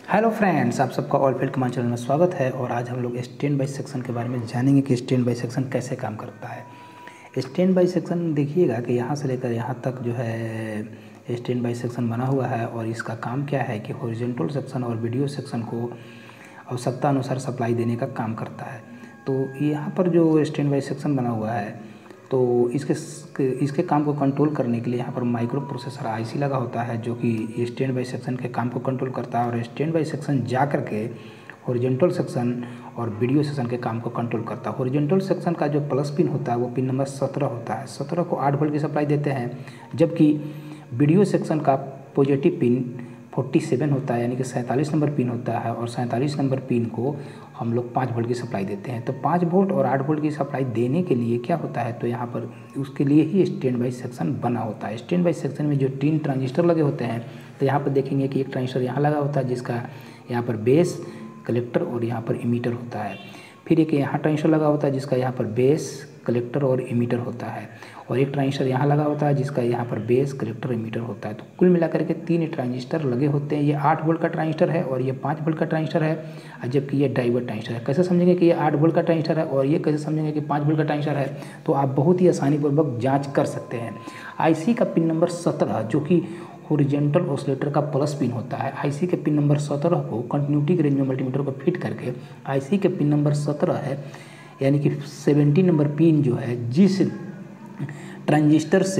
Hello friends, आप सबका ऑलफील्ड command channel में स्वागत है। और आज हम लोग स्टैंड बाई सेक्शन के बारे में जानेंगे कि स्टैंड बाई सेक्शन कैसे काम करता है। स्टैंड बाई सेक्शन देखिएगा कि यहाँ से लेकर यहाँ तक जो है स्टैंड बाई सेक्शन बना हुआ है। और इसका काम क्या है कि हॉरिजॉन्टल सेक्शन और वीडियो सेक्शन को आवश्यकता अनुसार सप्लाई देने का काम करता है। तो यहाँ पर जो स्टैंड बाई सेक्शन बना हुआ है तो इसके काम को कंट्रोल करने के लिए यहाँ पर माइक्रो प्रोसेसर आईसी लगा होता है, जो कि स्टैंड बाई सेक्शन के काम को कंट्रोल करता है। और स्टैंड बाई सेक्शन जा कर के हॉरिजॉन्टल सेक्शन और वीडियो सेक्शन के काम को कंट्रोल करता है। हॉरिजॉन्टल सेक्शन का जो प्लस पिन होता है वो पिन नंबर 17 होता है। 17 को 8 वोल्ट की सप्लाई देते हैं, जबकि वीडियो सेक्शन का पॉजिटिव पिन 47 होता है, यानी कि 47 नंबर पिन होता है। और 47 नंबर पिन को हम लोग 5 वोल्ट की सप्लाई देते हैं। तो 5 वोल्ट और 8 वोल्ट की सप्लाई देने के लिए क्या होता है, तो यहाँ पर उसके लिए ही स्टैंड बाई सेक्शन बना होता है। स्टैंड बाई सेक्शन में जो 3 ट्रांजिस्टर लगे होते हैं, तो यहाँ पर देखेंगे कि एक ट्रांजिस्टर यहाँ लगा होता है जिसका यहाँ पर बेस, कलेक्टर और यहाँ पर इमीटर होता है। फिर एक यहाँ ट्रांजिस्टर लगा होता है जिसका यहाँ पर बेस, कलेक्टर और इमीटर होता है। और एक ट्रांजिस्टर यहाँ लगा होता है जिसका यहाँ पर बेस, कलेक्टर, इमीटर होता है। तो कुल मिलाकर के 3 ट्रांजिस्टर लगे होते हैं। ये 8 वोल्ट का ट्रांजिस्टर है और ये 5 वोल्ट का ट्रांजिस्टर है, जबकि ये ड्राइवर ट्रांजिस्टर है। कैसे समझेंगे कि ये 8 वोल्ट का ट्रांजिस्टर है और ये कैसे समझेंगे कि 5 वोल्ट का ट्रांजिस्टर है, तो आप बहुत ही आसानीपूर्वक जाँच कर सकते हैं। आईसी का पिन नंबर 17 जो कि हॉरिजॉन्टल ऑसिलेटर का प्लस पिन होता है, आईसी के पिन नंबर 17 को कंटिन्यूटी के रेंज में मल्टीमीटर को फिट करके आईसी के पिन नंबर 17 है, यानी कि 70 नंबर पिन जो है जिस ट्रांजिस्टर से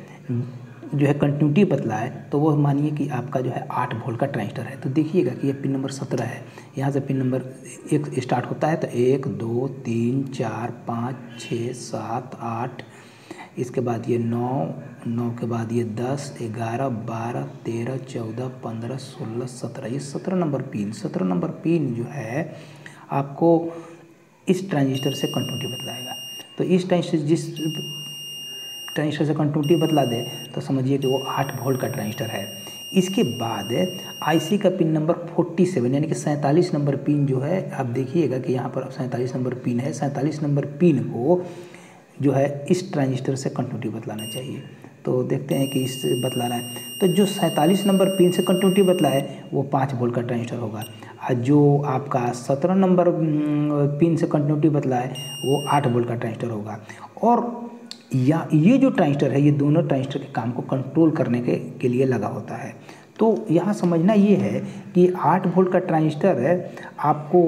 जो है कंटिन्यूटी बतलाए, तो वो मानिए कि आपका जो है 8 वोल्ट का ट्रांजिस्टर है। तो देखिएगा कि ये पिन नंबर 17 है, यहाँ से पिन नंबर 1 स्टार्ट होता है। तो 1 2 3 4 5 6 7 8, इसके बाद ये 9 के बाद ये 10 11 12 13 14 15 16 17, ये 17 नंबर पिन जो है आपको इस ट्रांजिस्टर से कंटिन्यूटी बतलाएगा। तो इस जिस ट्रांजिस्टर से कंटिन्यूटी बतला दे तो समझिए कि वो 8 वोल्ट का ट्रांजिस्टर है। इसके बाद आईसी का पिन नंबर 47 यानी कि 47 नंबर पिन जो है, आप देखिएगा कि यहाँ पर 47 नंबर पिन है। 47 नंबर पिन को जो है इस ट्रांजिस्टर से कंटिन्यूटी बतलाना चाहिए। तो देखते हैं कि इस बतला रहा है, तो जो 47 नंबर पिन से कंटिन्यूटी बतलाए वो 5 वोल्ट का ट्रांजिस्टर होगा। जो आपका 17 नंबर पिन से कंटिन्यूटी बतलाए वो 8 वोल्ट का ट्रांजिस्टर होगा। और या ये जो ट्रांजिस्टर है, ये दोनों ट्रांजिस्टर के काम को कंट्रोल करने के लिए लगा होता है। तो यहाँ समझना ये है कि 8 वोल्ट का ट्रांजिस्टर है आपको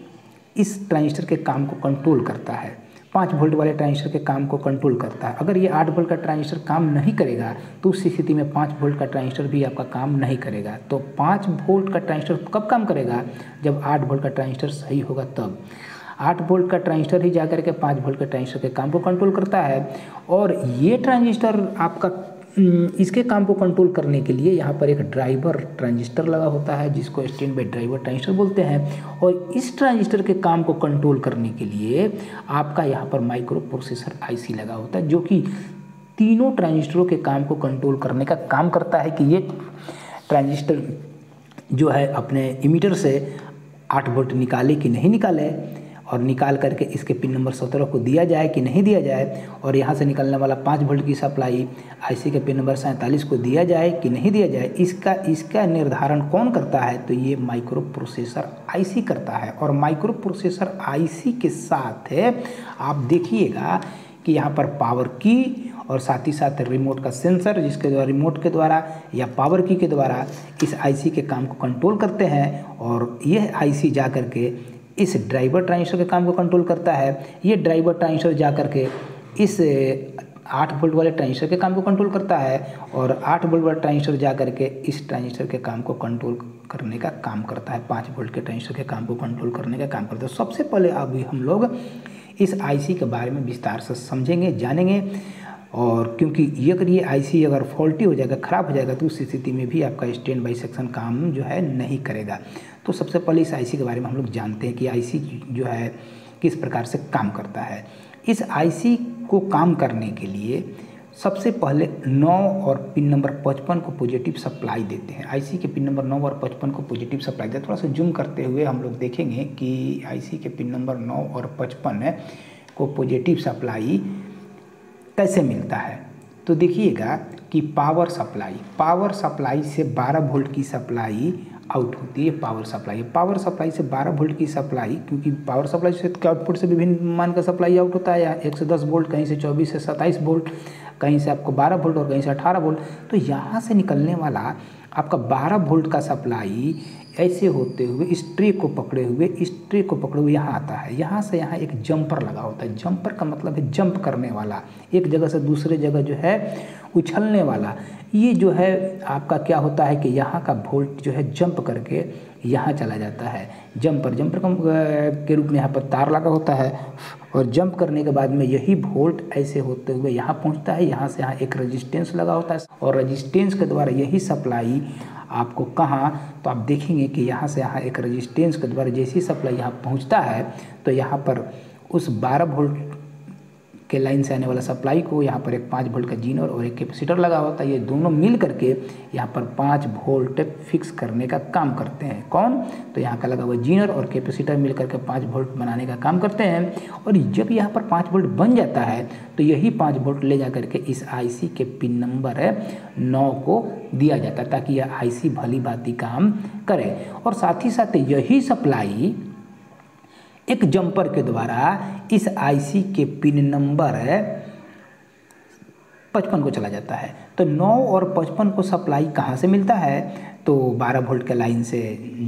इस ट्रांजिस्टर के काम को कंट्रोल करता है, 5 वोल्ट वाले ट्रांजिस्टर के काम को कंट्रोल करता है। अगर ये 8 वोल्ट का ट्रांजिस्टर काम नहीं करेगा तो उस स्थिति में 5 वोल्ट का ट्रांजिस्टर भी आपका काम नहीं करेगा। तो 5 वोल्ट का ट्रांजिस्टर कब काम करेगा, जब 8 वोल्ट का ट्रांजिस्टर सही होगा तब। 8 वोल्ट का ट्रांजिस्टर ही जाकर के 5 वोल्ट के ट्रांजिस्टर के काम को कंट्रोल करता है। और ये ट्रांजिस्टर आपका इसके काम को कंट्रोल करने के लिए यहाँ पर एक ड्राइवर ट्रांजिस्टर लगा होता है जिसको स्टैंड बाई ड्राइवर ट्रांजिस्टर बोलते हैं। और इस ट्रांजिस्टर के काम को कंट्रोल करने के लिए आपका यहाँ पर माइक्रो प्रोसेसर आईसी लगा होता है, जो कि तीनों ट्रांजिस्टरों के काम को कंट्रोल करने का काम करता है कि ये ट्रांजिस्टर जो है अपने इमीटर से 8 वोल्ट निकाले कि नहीं निकाले, और निकाल करके इसके पिन नंबर 17 को दिया जाए कि नहीं दिया जाए, और यहाँ से निकलने वाला 5 वोल्ट की सप्लाई आईसी के पिन नंबर 47 को दिया जाए कि नहीं दिया जाए, इसका निर्धारण कौन करता है, तो ये माइक्रो प्रोसेसर आईसी करता है। और माइक्रो प्रोसेसर आईसी के साथ आप देखिएगा कि यहाँ पर पावर की और साथ ही साथ रिमोट का सेंसर, जिसके द्वारा रिमोट के द्वारा या पावर की के द्वारा इस आईसी के काम को कंट्रोल करते हैं। और यह आईसी जा कर के इस ड्राइवर ट्रांजिस्टर के काम को कंट्रोल करता है। ये ड्राइवर ट्रांजिस्टर जा कर के इस 8 वोल्ट वाले ट्रांजिस्टर के काम को कंट्रोल करता है, और 8 वोल्ट वाला ट्रांजिस्टर जा कर के इस ट्रांजिस्टर के काम को कंट्रोल करने का काम करता है, 5 वोल्ट के ट्रांजिस्टर के काम को कंट्रोल करने का काम करता है। सबसे पहले अभी हम लोग इस आईसी के बारे में विस्तार से समझेंगे, जानेंगे। और क्योंकि ये अगर ये आईसी अगर फॉल्टी हो जाएगा, ख़राब हो जाएगा, तो उस स्थिति में भी आपका स्टैंड बाई सेक्शन काम जो है नहीं करेगा। तो सबसे पहले इस आईसी के बारे में हम लोग जानते हैं कि आईसी जो है किस प्रकार से काम करता है। इस आईसी को काम करने के लिए सबसे पहले 9 और पिन नंबर 55 को पॉजिटिव सप्लाई देते हैं। आईसी के पिन नंबर 9 और 55 को पॉजिटिव सप्लाई देते हैं। थोड़ा सा जूम करते हुए हम लोग देखेंगे कि आईसी के पिन नंबर 9 और 55 को पॉजिटिव सप्लाई कैसे मिलता है। तो देखिएगा कि पावर सप्लाई से 12 वोल्ट की सप्लाई आउट होती है। ये पावर सप्लाई है। पावर सप्लाई से 12 वोल्ट की सप्लाई, क्योंकि पावर सप्लाई से आउटपुट से विभिन्न मान का सप्लाई आउट होता है, या 1 से 10 वोल्ट, कहीं से 24 से 27 वोल्ट, कहीं से आपको 12 वोल्ट और कहीं से 18 वोल्ट। तो यहाँ से निकलने वाला आपका 12 वोल्ट का सप्लाई ऐसे होते हुए इस ट्रे को पकड़े हुए यहाँ आता है। यहाँ से यहाँ एक जंपर लगा होता है। जंपर का मतलब है जंप करने वाला, एक जगह से दूसरे जगह जो है उछलने वाला। ये जो है आपका क्या होता है कि यहाँ का वोल्ट जो है जंप करके यहाँ चला जाता है। जंपर के रूप में यहाँ पर तार लगा होता है, और जंप करने के बाद में यही वोल्ट ऐसे होते हुए यहाँ पहुँचता है। यहाँ से यहाँ एक रेजिस्टेंस लगा होता है, और रेजिस्टेंस के द्वारा यही सप्लाई आपको कहाँ, तो आप देखेंगे कि यहाँ से यहाँ एक रेजिस्टेंस के द्वारा जैसी सप्लाई यहाँ पहुँचता है, तो यहाँ पर उस 12 वोल्ट के लाइन से आने वाला सप्लाई को यहाँ पर एक 5 वोल्ट का जीनर और एक कैपेसिटर लगा होता है। ये दोनों मिल करके यहाँ पर 5 वोल्ट फिक्स करने का काम करते हैं। कौन? तो यहाँ का लगा हुआ जीनर और कैपेसिटर मिल करके 5 वोल्ट बनाने का काम करते हैं। और जब यहाँ पर 5 वोल्ट बन जाता है, तो यही 5 वोल्ट ले जा करके इस आईसी के पिन नंबर 9 को दिया जाता है, ताकि यह आईसी भली भांति काम करे। और साथ ही साथ यही सप्लाई एक जंपर के द्वारा इस आईसी के पिन नंबर 55 को चला जाता है। तो 9 और 55 को सप्लाई कहाँ से मिलता है? तो 12 वोल्ट के लाइन से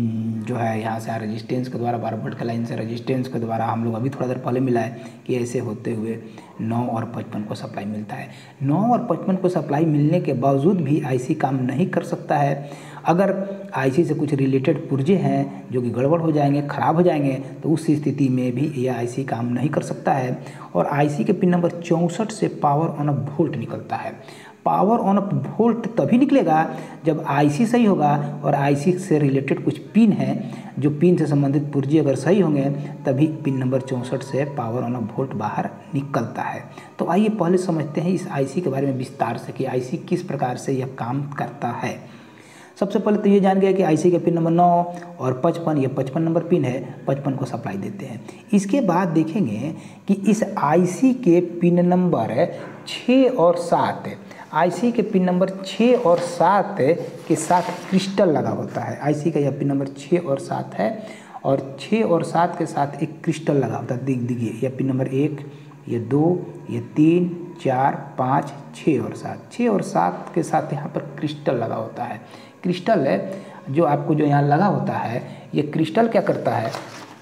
जो है यहाँ से रेजिस्टेंस के द्वारा, 12 वोल्ट के लाइन से रेजिस्टेंस के द्वारा हम लोग अभी थोड़ा देर पहले मिला है कि ऐसे होते हुए 9 और 55 को सप्लाई मिलता है। 9 और 55 को सप्लाई मिलने के बावजूद भी आईसी काम नहीं कर सकता है। अगर आईसी से कुछ रिलेटेड पुर्जे हैं जो कि गड़बड़ हो जाएंगे, ख़राब हो जाएंगे, तो उस स्थिति में भी यह आईसी काम नहीं कर सकता है। और आईसी के पिन नंबर 64 से पावर ऑन ऑफ वोल्ट निकलता है। पावर ऑन ऑफ वोल्ट तभी निकलेगा जब आईसी सही होगा, और आईसी से रिलेटेड कुछ पिन हैं, जो पिन से संबंधित पुर्जे अगर सही होंगे, तभी पिन नंबर 64 से पावर ऑन ऑफ वोल्ट बाहर निकलता है। तो आइए पहले समझते हैं इस आईसी के बारे में विस्तार से कि आईसी किस प्रकार से यह काम करता है। सबसे पहले तो ये जान गया कि आईसी के पिन नंबर 9 और 55, ये 55 नंबर पिन है, 55 को सप्लाई देते हैं। इसके बाद देखेंगे कि इस आईसी के पिन नंबर 6 और 7, आईसी के पिन नंबर 6 और 7 के साथ क्रिस्टल लगा होता है। आईसी का यह पिन नंबर 6 और 7 है, और 6 और 7 के साथ एक क्रिस्टल लगा होता है। देखिए यह पिन नंबर 1, ये 2, ये 3, 4, 5, 6 और 7, 6 और 7 के साथ यहाँ पर क्रिस्टल लगा होता है। क्रिस्टल है जो आपको जो यहाँ लगा होता है, ये क्रिस्टल क्या करता है,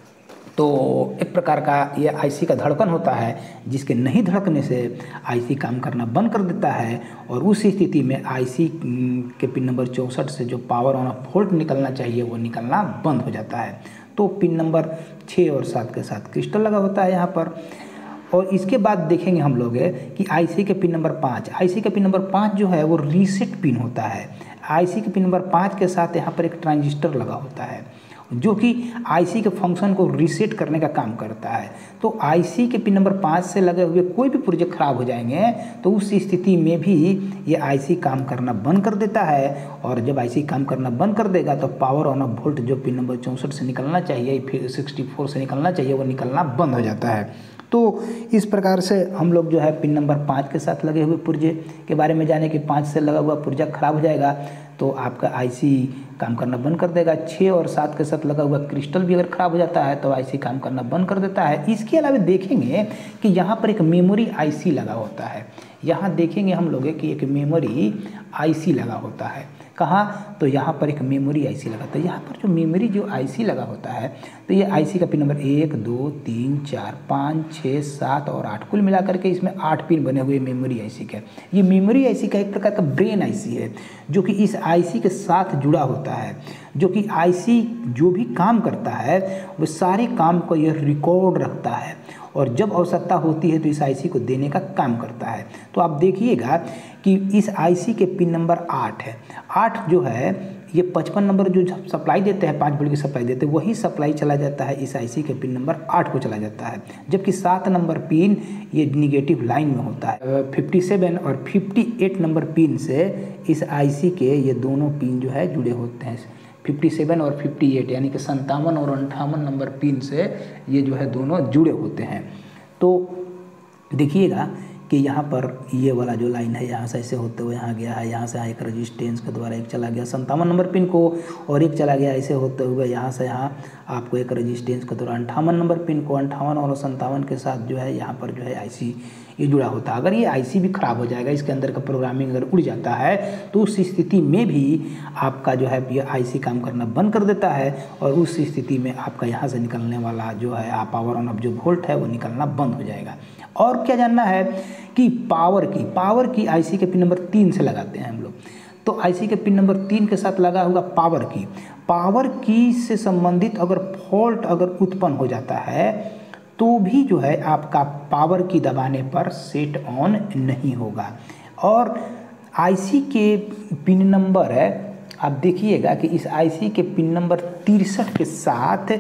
तो एक प्रकार का ये आईसी का धड़कन होता है, जिसके नहीं धड़कने से आईसी काम करना बंद कर देता है। और उस स्थिति में आईसी के पिन नंबर 64 से जो पावर ऑन ऑफ वोल्ट निकलना चाहिए, वो निकलना बंद हो जाता है। तो पिन नंबर 6 और 7 के साथ क्रिस्टल लगा होता है यहाँ पर। और इसके बाद देखेंगे हम लोग कि आईसी के पिन नंबर 5, आईसी के पिन नंबर 5 जो है वो रीसेट पिन होता है। आईसी के पिन नंबर 5 के साथ यहाँ पर एक ट्रांजिस्टर लगा होता है, जो कि आईसी के फंक्शन को रीसेट करने का काम करता है। तो आईसी के पिन नंबर 5 से लगे हुए कोई भी पुर्जे खराब हो जाएंगे, तो उस स्थिति में भी ये आईसी काम करना बंद कर देता है। और जब आईसी काम करना बंद कर देगा, तो पावर ऑन ऑफ वोल्ट जो पिन नंबर 64 से निकलना चाहिए, फिर 64 से निकलना चाहिए, वो निकलना बंद हो जाता है। तो इस प्रकार से हम लोग जो है पिन नंबर 5 के साथ लगे हुए पुर्जे के बारे में जाने कि 5 से लगा हुआ पुर्जा खराब हो जाएगा तो आपका आईसी काम करना बंद कर देगा। 6 और 7 के साथ लगा हुआ क्रिस्टल भी अगर खराब हो जाता है तो आईसी काम करना बंद कर देता है। इसके अलावा देखेंगे कि यहाँ पर एक मेमोरी आईसी लगा होता है। यहाँ देखेंगे हम लोग कि एक मेमोरी आईसी लगा होता है। कहाँ? तो यहाँ पर एक मेमोरी आईसी लगा होता है। यहाँ पर जो मेमोरी जो आईसी लगा होता है, तो ये आईसी का पिन नंबर 1, 2, 3, 4, 5, 6, 7 और 8, कुल मिलाकर के इसमें 8 पिन बने हुए मेमोरी आईसी के। ये मेमोरी आईसी का एक प्रकार का ब्रेन आईसी है, जो कि इस आईसी के साथ जुड़ा होता है, जो कि आईसी जो भी काम करता है वो सारे काम को यह रिकॉर्ड रखता है, और जब आवश्यकता होती है तो इस आईसी को देने का काम करता है। तो आप देखिएगा कि इस आईसी के पिन नंबर 8 है। 8 जो है ये 55 नंबर जो सप्लाई देते हैं, 5 वोल्ट की सप्लाई देते हैं, वही सप्लाई चला जाता है इस आईसी के पिन नंबर 8 को चला जाता है। जबकि 7 नंबर पिन ये निगेटिव लाइन में होता है। 57 और 58 नंबर पिन से इस आईसी के ये दोनों पिन जो है जुड़े होते हैं। 57 और 58 यानी कि 57 और 58 नंबर पिन से ये जो है दोनों जुड़े होते हैं। तो देखिएगा कि यहाँ पर ये वाला जो लाइन है यहाँ से ऐसे होते हुए यहाँ गया है, यहाँ से एक रजिस्टेंस के द्वारा एक चला गया 57 नंबर पिन को, और एक चला गया ऐसे होते हुए यहाँ से यहाँ आपको एक रजिस्टेंस के द्वारा 58 नंबर पिन को, 58 और 57 के साथ जो है यहाँ पर जो है आईसी ये जुड़ा होता है। अगर ये आईसी भी ख़राब हो जाएगा, इसके अंदर का प्रोग्रामिंग अगर उड़ जाता है, तो उस स्थिति में भी आपका जो है ये आईसी काम करना बंद कर देता है, और उस स्थिति में आपका यहाँ से निकलने वाला जो है पावर ऑन ऑफ जो वोल्ट है वो निकलना बंद हो जाएगा। और क्या जानना है कि पावर की आईसी के पिन नंबर 3 से लगाते हैं हम लोग। तो आईसी के पिन नंबर 3 के साथ लगा होगा पावर की से संबंधित अगर फॉल्ट अगर उत्पन्न हो जाता है तो भी जो है आपका पावर की दबाने पर सेट ऑन नहीं होगा। और आईसी के पिन नंबर है, आप देखिएगा कि इस आईसी के पिन नंबर 63 के साथ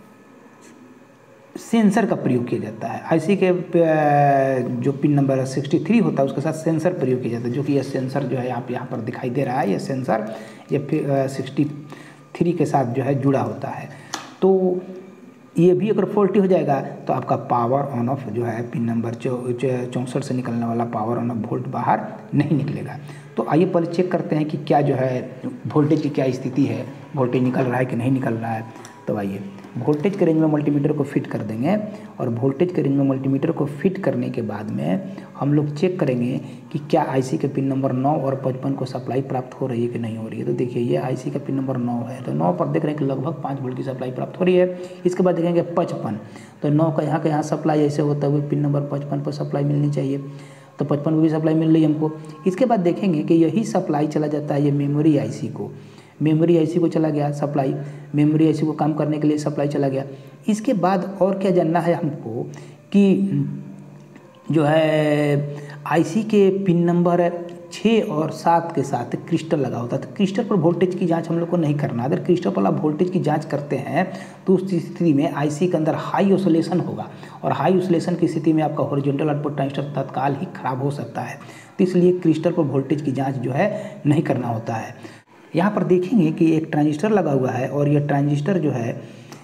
सेंसर का प्रयोग किया जाता है। आईसी के जो पिन नंबर 63 होता है उसके साथ सेंसर प्रयोग किया जाता है, जो कि यह सेंसर जो है आप यहाँ पर दिखाई दे रहा है, यह सेंसर ये 63 के साथ जो है जुड़ा होता है। तो ये भी अगर फॉल्टी हो जाएगा तो आपका पावर ऑन ऑफ जो है पिन नंबर 64 से निकलने वाला पावर ऑन ऑफ वोल्ट बाहर नहीं निकलेगा। तो आइए पहले चेक करते हैं कि क्या जो है वोल्टेज की क्या स्थिति है, वोल्टेज निकल रहा है कि नहीं निकल रहा है। तो आइए वोल्टेज के रेंज में मल्टीमीटर को फिट कर देंगे, और वोल्टेज के रेंज में मल्टीमीटर को फिट करने के बाद में हम लोग चेक करेंगे कि क्या आईसी के पिन नंबर 9 और 55 को सप्लाई प्राप्त हो रही है कि नहीं हो रही है। तो देखिए ये आईसी का पिन नंबर 9 है, तो 9 पर देख रहे हैं कि लगभग 5 वोल्ट की सप्लाई प्राप्त हो रही है। इसके बाद देखेंगे 55, तो 9 का यहाँ सप्लाई ऐसे होता हुए पिन नंबर 55 पर सप्लाई मिलनी चाहिए, तो 55 को भी सप्लाई मिल रही है हमको। इसके बाद देखेंगे कि यही सप्लाई चला जाता है ये मेमोरी आईसी को चला गया सप्लाई, मेमोरी आईसी को काम करने के लिए सप्लाई चला गया। इसके बाद और क्या जानना है हमको कि जो है आईसी के पिन नंबर 6 और 7 के साथ क्रिस्टल लगा होता है, तो क्रिस्टल पर वोल्टेज की जांच हम लोग को नहीं करना। अगर क्रिस्टल पर वोल्टेज की जांच करते हैं तो उस स्थिति में आईसी के अंदर हाई ऑसिलेशन होगा, और हाई ऑसिलेशन की स्थिति में आपका हॉरिजॉन्टल आउटपुट ट्रांजिस्टर तत्काल ही खराब हो सकता है। तो इसलिए क्रिस्टल पर वोल्टेज की जाँच जो है नहीं करना होता है। यहाँ पर देखेंगे कि एक ट्रांजिस्टर लगा हुआ है, और यह ट्रांजिस्टर जो है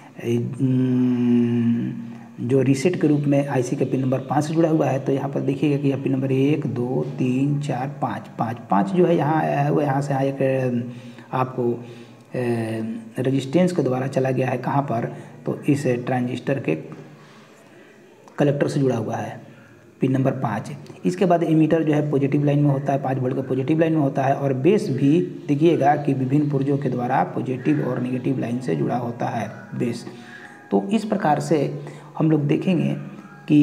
जो रीसेट के रूप में आईसी के पिन नंबर 5 से जुड़ा हुआ है। तो यहाँ पर देखिएगा कि यह पिन नंबर 1 2 3 4 5 जो है यहाँ आया है, वो यहाँ से एक आपको रेजिस्टेंस के द्वारा चला गया है कहाँ पर, तो इस ट्रांजिस्टर के कलेक्टर से जुड़ा हुआ है पिन नंबर 5। इसके बाद एमीटर जो है पॉजिटिव लाइन में होता है, 5 वोल्ट का पॉजिटिव लाइन में होता है, और बेस भी देखिएगा कि विभिन्न पुर्जों के द्वारा पॉजिटिव और नेगेटिव लाइन से जुड़ा होता है बेस। तो इस प्रकार से हम लोग देखेंगे कि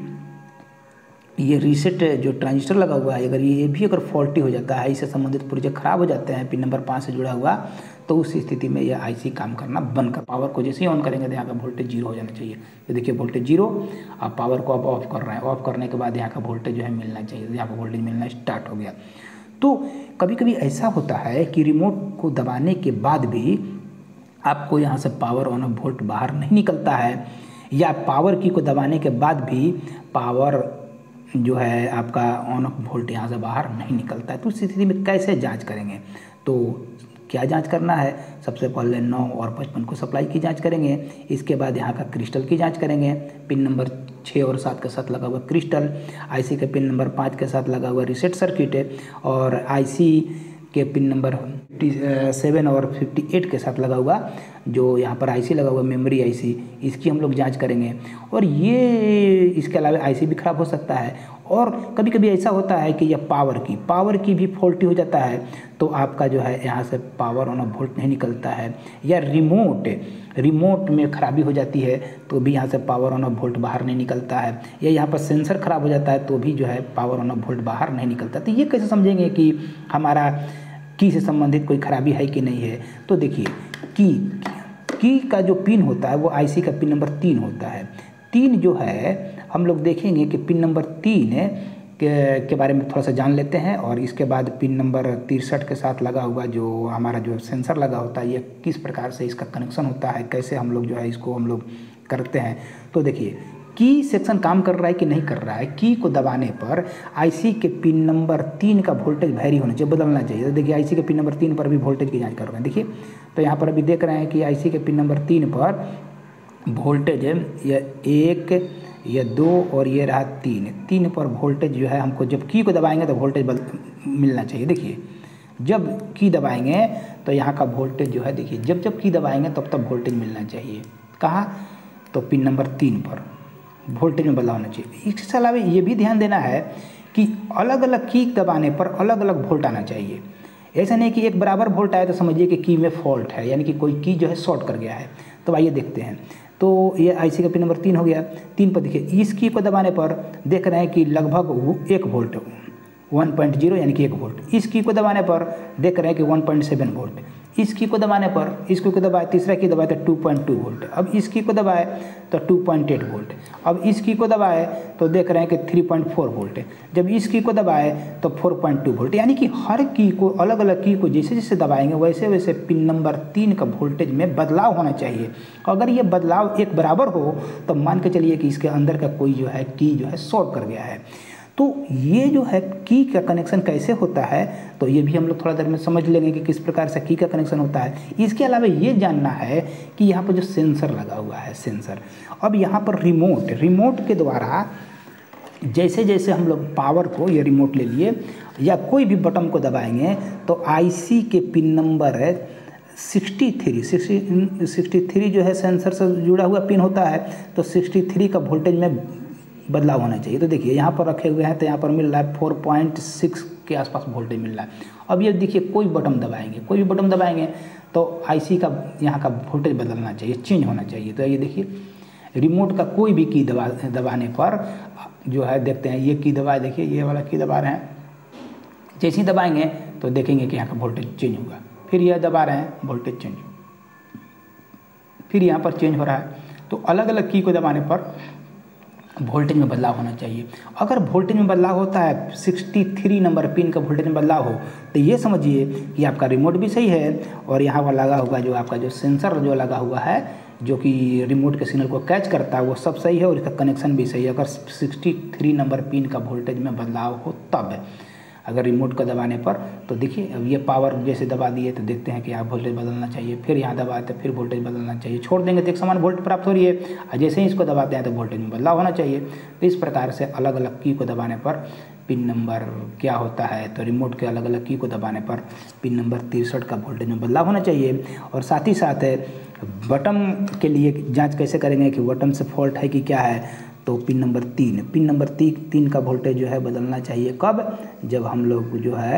ये रीसेट जो ट्रांजिस्टर लगा हुआ है, अगर ये भी अगर फॉल्टी हो जाता है, इससे संबंधित पुर्जे खराब हो जाते हैं पिन नंबर 5 से जुड़ा हुआ, तो उस स्थिति में यह आईसी काम करना बंद कर, पावर को जैसे ही ऑन करेंगे तो यहाँ का वोल्टेज 0 हो जाना चाहिए। तो देखिए वोल्टेज 0, आप पावर को अब ऑफ कर रहे हैं, ऑफ करने के बाद यहाँ का वोल्टेज जो है मिलना चाहिए, तो यहाँ पर वोल्टेज मिलना स्टार्ट हो गया। तो कभी कभी ऐसा होता है कि रिमोट को दबाने के बाद भी आपको यहाँ से पावर ऑन ऑफ वोल्ट बाहर नहीं निकलता है, या पावर की को दबाने के बाद भी पावर जो है आपका ऑन ऑफ वोल्ट यहाँ से बाहर नहीं निकलता है। तो उस स्थिति में कैसे जांच करेंगे? तो क्या जांच करना है, सबसे पहले 9 और 55 को सप्लाई की जांच करेंगे। इसके बाद यहाँ का क्रिस्टल की जांच करेंगे, पिन नंबर 6 और 7 के साथ लगा हुआ क्रिस्टल, आईसी के पिन नंबर 5 के साथ लगा हुआ रीसेट सर्किट है, और आईसी के पिन नंबर 57 और 58 के साथ लगा हुआ जो यहाँ पर आईसी लगा हुआ मेमोरी आईसी, इसकी हम लोग जांच करेंगे। और ये इसके अलावा आईसी भी खराब हो सकता है, और कभी कभी ऐसा होता है कि यह पावर की भी फॉल्टी हो जाता है, तो आपका जो है यहाँ से पावर ऑन ऑफ वोल्ट नहीं निकलता है, या रिमोट में खराबी हो जाती है तो भी यहाँ से पावर ऑन ऑफ वोल्ट बाहर नहीं निकलता है, या यहाँ पर सेंसर खराब हो जाता है तो भी जो है पावर ऑन ऑफ वोल्ट बाहर नहीं निकलता। तो ये कैसे समझेंगे कि हमारा की से संबंधित कोई खराबी है कि नहीं है? तो देखिए की का जो पिन होता है वो आईसी का पिन नंबर 3 होता है। 3 जो है हम लोग देखेंगे कि पिन नंबर 3 के बारे में थोड़ा सा जान लेते हैं, और इसके बाद पिन नंबर 63 के साथ लगा हुआ जो हमारा जो सेंसर लगा होता है, ये किस प्रकार से इसका कनेक्शन होता है, कैसे हम लोग जो है इसको हम लोग करते हैं। तो देखिए की सेक्शन काम कर रहा है कि नहीं कर रहा है। की को दबाने पर आईसी के पिन नंबर 3 का वोल्टेज वेरी होना चाहिए, बदलना चाहिए। तो देखिए आईसी के पिन नंबर 3 पर भी वोल्टेज की जांच कर रहे हैं। देखिए तो यहाँ पर अभी देख रहे हैं कि आईसी के पिन नंबर 3 पर वोल्टेज है 1 ये 2 और ये रहा 3, 3 पर वोल्टेज जो है हमको जब की को दबाएंगे तो वोल्टेज मिलना चाहिए। देखिए जब की दबाएंगे तो यहाँ का वोल्टेज जो है, देखिए जब की दबाएंगे तब वोल्टेज मिलना चाहिए। कहाँ? तो पिन नंबर 3 पर वोल्टेज में बदलाव होना चाहिए। इसके अलावा ये भी ध्यान देना है कि अलग अलग की दबाने पर अलग अलग वोल्ट आना चाहिए। ऐसा नहीं कि एक बराबर वोल्ट आए तो समझिए कि की में फॉल्ट है, यानी कि कोई की जो है शॉर्ट कर गया है। तो आइए देखते हैं। तो ये आईसी का पिन नंबर 3 हो गया। 3 पर देखिए इस की को दबाने पर देख रहे हैं कि लगभग 1 वोल्ट 1.0 यानी कि 1 वोल्ट। इस की को दबाने पर देख रहे हैं कि 1.7 वोल्ट। इस की को दबाने पर, इसको को दबाए, तीसरा की दबाए तो 2.2 वोल्ट। अब इस की को दबाए तो 2.8 वोल्ट। अब इस की को दबाए तो देख रहे हैं कि 3.4 वोल्ट। जब इस की को दबाए तो 4.2 वोल्ट। यानी कि हर की को, अलग अलग की को जैसे जैसे दबाएंगे वैसे वैसे पिन नंबर 3 का वोल्टेज में बदलाव होना चाहिए। अगर ये बदलाव एक बराबर हो तो मान के चलिए कि इसके अंदर का कोई जो है की जो है शॉर्ट कर गया है। तो ये जो है की का कनेक्शन कैसे होता है तो ये भी हम लोग थोड़ा देर में समझ लेंगे कि किस प्रकार से की का कनेक्शन होता है। इसके अलावा ये जानना है कि यहाँ पर जो सेंसर लगा हुआ है, सेंसर, अब यहाँ पर रिमोट के द्वारा जैसे जैसे हम लोग पावर को, ये रिमोट ले लिए या कोई भी बटन को दबाएंगे तो आईसी के पिन नंबर 63 जो है सेंसर से जुड़ा हुआ पिन होता है, तो 63 का वोल्टेज में बदलाव होना चाहिए। तो देखिए यहाँ पर रखे हुए हैं तो यहाँ पर मिल रहा है 4.6 के आसपास वोल्टेज मिल रहा है। अब ये देखिए कोई बटन दबाएंगे, कोई भी बटन दबाएंगे तो आईसी का यहाँ का वोल्टेज बदलना चाहिए, चेंज होना चाहिए। तो ये देखिए रिमोट का कोई भी की दबाने पर जो है देखते हैं, ये की दबाए, देखिए ये वाला की दबा रहे हैं, जैसे ही दबाएंगे तो देखेंगे कि यहाँ का वोल्टेज चेंज होगा। फिर यह दबा रहे हैं, वोल्टेज चेंज, फिर यहाँ पर चेंज हो रहा है। तो अलग अलग की को दबाने पर वोल्टेज में बदलाव होना चाहिए। अगर वोल्टेज में बदलाव होता है, 63 नंबर पिन का वोल्टेज में बदलाव हो तो ये समझिए कि आपका रिमोट भी सही है और यहाँ पर लगा हुआ जो आपका जो सेंसर जो लगा हुआ है जो कि रिमोट के सिग्नल को कैच करता है वो सब सही है और इसका कनेक्शन भी सही है। अगर 63 नंबर पिन का वोल्टेज में बदलाव हो तब, अगर रिमोट का दबाने पर तो देखिए अब ये पावर जैसे दबा दिए तो देखते हैं कि यहाँ वोल्टेज बदलना चाहिए, फिर यहाँ दबाए तो फिर वोल्टेज बदलना चाहिए, छोड़ देंगे तो एक समान वोल्ट प्राप्त हो रही है, और जैसे ही इसको दबाते हैं तो वोल्टेज में बदलाव होना चाहिए। तो इस प्रकार से अलग अलग की को दबाने पर पिन नंबर क्या होता है, तो रिमोट के अलग अलग की को दबाने पर पिन नंबर 63 का वोल्टेज में बदलाव होना चाहिए। और साथ ही साथ बटन के लिए जाँच कैसे करेंगे कि बटन से फॉल्ट है कि क्या है, तो पिन नंबर 3 का वोल्टेज जो है बदलना चाहिए। कब? जब हम लोग जो है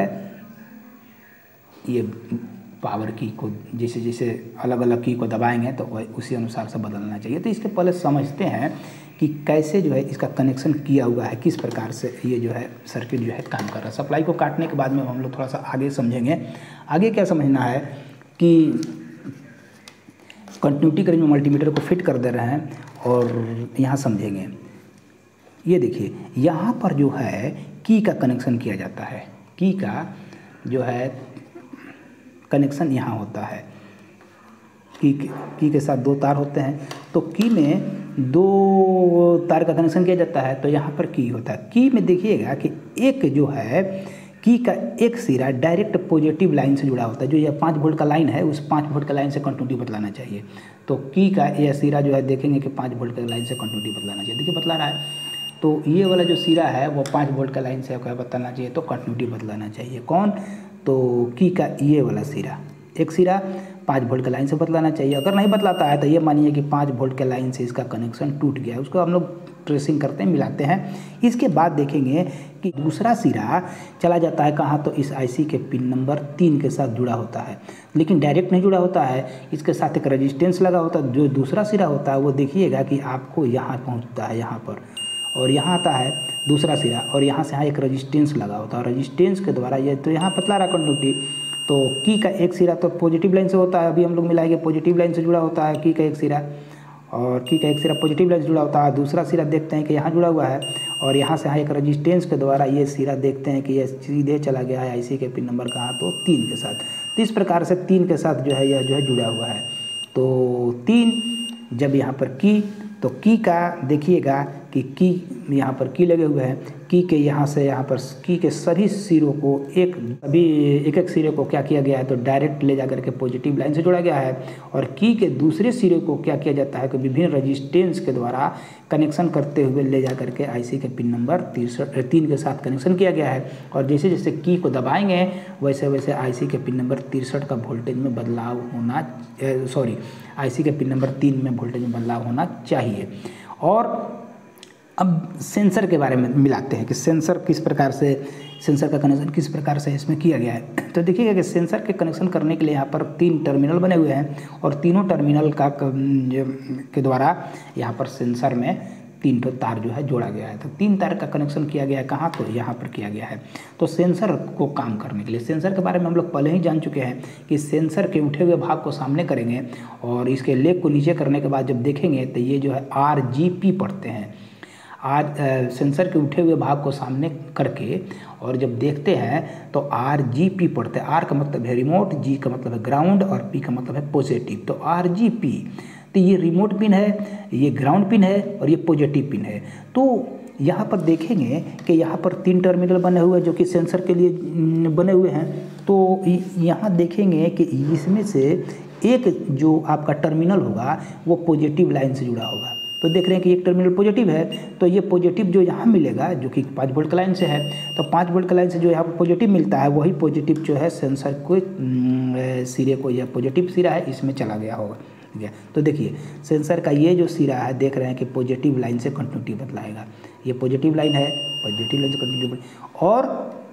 ये पावर की को जैसे जैसे अलग अलग की को दबाएंगे तो उसी अनुसार से बदलना चाहिए। तो इसके पहले समझते हैं कि कैसे जो है इसका कनेक्शन किया हुआ है, किस प्रकार से ये जो है सर्किट जो है काम कर रहा है। सप्लाई को काटने के बाद में हम लोग थोड़ा सा आगे समझेंगे। आगे क्या समझना है कि कंटिन्यूटी करेंज में मल्टीमीटर को फिट कर दे रहे हैं और यहाँ समझेंगे। ये देखिए यहाँ पर जो है की का कनेक्शन किया जाता है, की का जो है कनेक्शन यहाँ होता है। की के साथ 2 तार होते हैं, तो की में 2 तार का कनेक्शन किया जाता है। तो यहाँ पर की होता है। की में देखिएगा कि एक जो है की का एक सिरा डायरेक्ट पॉजिटिव लाइन से जुड़ा होता है। जो यह 5 वोल्ट का लाइन है उस 5 वोल्ट का लाइन से कंटिन्यूटी बतलाना चाहिए। तो की का यह सिरा जो है देखेंगे कि 5 वोल्ट का लाइन से कंटिन्यूटी बतलाना चाहिए। देखिए बतला रहा है। तो ये वाला जो सिरा है वो 5 वोल्ट का लाइन से बताना चाहिए, तो कंटिन्यूटी बदलाना चाहिए। कौन? तो की का ये वाला सिरा, एक सिरा 5 वोल्ट के लाइन से बदलाना चाहिए। अगर नहीं बदलाता है तो ये मानिए कि 5 वोल्ट के लाइन से इसका कनेक्शन टूट गया है, उसको हम लोग ट्रेसिंग करते हैं, मिलाते हैं। इसके बाद देखेंगे कि दूसरा सिरा चला जाता है कहाँ, तो इस आईसी के पिन नंबर 3 के साथ जुड़ा होता है, लेकिन डायरेक्ट नहीं जुड़ा होता है, इसके साथ एक रेजिस्टेंस लगा होता है। जो दूसरा सिरा होता है वो देखिएगा कि आपको यहाँ पहुँचता है, यहाँ पर, और यहाँ आता है दूसरा सिरा और यहाँ से यहाँ एक रेजिस्टेंस लगा होता है। रेजिस्टेंस के द्वारा ये तो यहाँ पतला रहा कंडक्टिविटी। तो की का एक सिरा तो पॉजिटिव लाइन से होता है, अभी हम लोग मिलाएंगे, पॉजिटिव लाइन से जुड़ा होता है की का एक सिरा, और की का एक सिरा पॉजिटिव लाइन से जुड़ा होता है। दूसरा सिरा देखते हैं कि यहाँ जुड़ा हुआ है और यहाँ से यहाँ एक रेजिस्टेंस के द्वारा ये सिरा देखते हैं कि ये सीधे चला गया है आईसी के पिन नंबर कहाँ, तो 3 के साथ। तो इस प्रकार से 3 के साथ जो है यह जो है जुड़ा हुआ है। तो 3 जब यहाँ पर की, तो की का देखिएगा कि की यहाँ पर की लगे हुए हैं, की के यहाँ से यहाँ पर की के सभी सिरों को एक एक सिरे को क्या किया गया है तो डायरेक्ट ले जा करके पॉजिटिव लाइन से जोड़ा गया है। और की के दूसरे सिरे को क्या किया जाता है कि विभिन्न रजिस्टेंस के द्वारा कनेक्शन करते हुए ले जा करके आईसी के पिन नंबर 3 के साथ कनेक्शन किया गया है। और जैसे जैसे की को दबाएंगे वैसे वैसे आईसी के पिन नंबर 63 का वोल्टेज में बदलाव होना आईसी के पिन नंबर 3 में वोल्टेज में बदलाव होना चाहिए। और अब सेंसर के बारे में मिलाते हैं कि सेंसर का कनेक्शन किस प्रकार से इसमें किया गया है। तो देखिएगा कि सेंसर के कनेक्शन करने के लिए यहाँ पर 3 टर्मिनल बने हुए हैं और तीनों टर्मिनल के द्वारा यहाँ पर सेंसर में 3 तार जो है जोड़ा गया है। तो 3 तार का कनेक्शन किया गया है कहाँ, तो यहाँ पर किया गया है। तो सेंसर को काम करने के लिए, सेंसर के बारे में हम लोग पहले ही जान चुके हैं कि सेंसर के उठे हुए भाग को सामने करेंगे और इसके लेग को नीचे करने के बाद जब देखेंगे तो ये जो है RGP पढ़ते हैं। सेंसर के उठे हुए भाग को सामने करके और जब देखते हैं तो RGP पढ़ते हैं। R का मतलब है रिमोट, G का मतलब है ग्राउंड और P का मतलब है पॉजिटिव। तो RGP, तो ये रिमोट पिन है, ये ग्राउंड पिन है और ये पॉजिटिव पिन है। तो यहाँ पर देखेंगे कि यहाँ पर 3 टर्मिनल बने हुए हैं जो कि सेंसर के लिए बने हुए हैं। तो यहाँ देखेंगे कि इसमें से एक जो आपका टर्मिनल होगा वो पॉजिटिव लाइन से जुड़ा होगा। तो देख रहे हैं कि एक टर्मिनल पॉजिटिव है, तो ये पॉजिटिव जो यहाँ मिलेगा जो कि 5 वोल्ट का लाइन से है, तो 5 वोल्ट का लाइन से जो यहाँ पर पॉजिटिव मिलता है वही पॉजिटिव जो है सेंसर को सिरे को, यह पॉजिटिव सिरा है इसमें चला गया होगा। ठीक है, तो देखिए सेंसर का ये जो सिरा है देख रहे हैं कि पॉजिटिव लाइन से कंटिन्यूटी बतलाएगा। ये पॉजिटिव लाइन है, पॉजिटिव लाइन से कंटिन्यूटी। और